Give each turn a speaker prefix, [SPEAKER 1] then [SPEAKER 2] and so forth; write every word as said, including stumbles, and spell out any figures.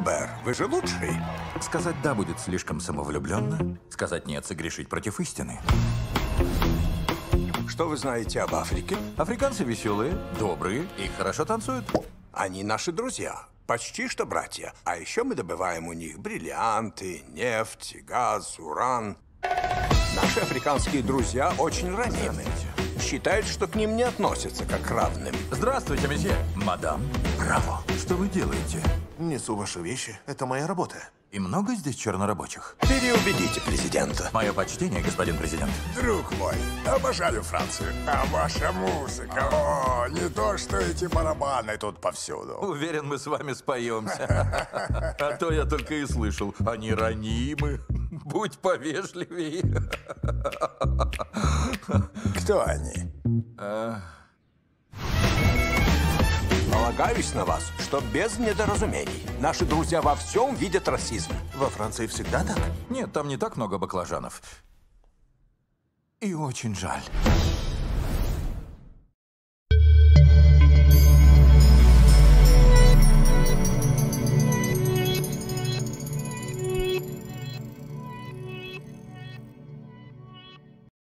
[SPEAKER 1] Любер, вы же лучший.
[SPEAKER 2] Сказать «да» будет слишком самовлюбленно. Сказать «нет» — согрешить против истины.
[SPEAKER 1] Что вы знаете об Африке?
[SPEAKER 2] Африканцы веселые, добрые и хорошо танцуют.
[SPEAKER 1] Они наши друзья. Почти что братья. А еще мы добываем у них бриллианты, нефть, газ, уран. Наши африканские друзья очень ранимы. Считают, что к ним не относятся как к равным.
[SPEAKER 2] Здравствуйте, месье. Мадам, браво. Что вы делаете?
[SPEAKER 3] Несу ваши вещи. Это моя работа.
[SPEAKER 2] И много здесь чернорабочих?
[SPEAKER 1] Переубедите президента.
[SPEAKER 2] Мое почтение, господин президент.
[SPEAKER 4] Друг мой, обожаю Францию. А ваша музыка, о, не то что эти барабаны тут повсюду.
[SPEAKER 2] Уверен, мы с вами споемся. А то я только и слышал. Они ранимы. Будь повежливее.
[SPEAKER 4] Кто они?
[SPEAKER 1] Полагаюсь на вас, что без недоразумений. Наши друзья во всем видят расизм.
[SPEAKER 3] Во Франции всегда так?
[SPEAKER 2] Нет, там не так много баклажанов. И очень жаль.